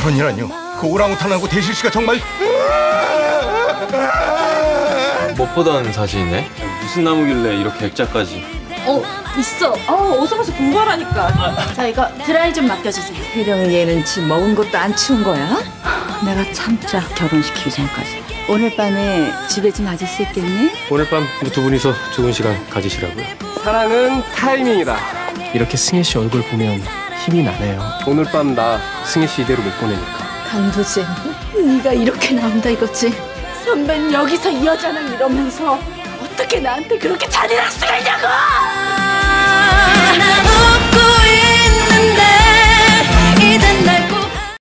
남편이라뇨? 그 오랑우탄하고 대실 씨가 정말 못 보던 사진이네. 무슨 나무길래 이렇게 액자까지? 있어. 어서 가서 공부하라니까. 자, 이거 드라이 좀 맡겨주세요. 혜령이 얘는 집 먹은 것도 안 치운 거야? 내가 참자, 결혼시키기 전까지. 오늘 밤에 집에 좀 와줄 수 있겠니? 오늘 밤 우리 두 분이서 좋은 시간 가지시라고요. 사랑은 타이밍이다. 이렇게 승혜 씨 얼굴 보면 힘이 나네요. 오늘 밤 나 승혜 씨 이대로 못 보내니까. 강도진, 네가 이렇게 나온다 이거지? 선배는 여기서 이 여자랑 이러면서 어떻게 나한테 그렇게 잔인할 수가 있냐고!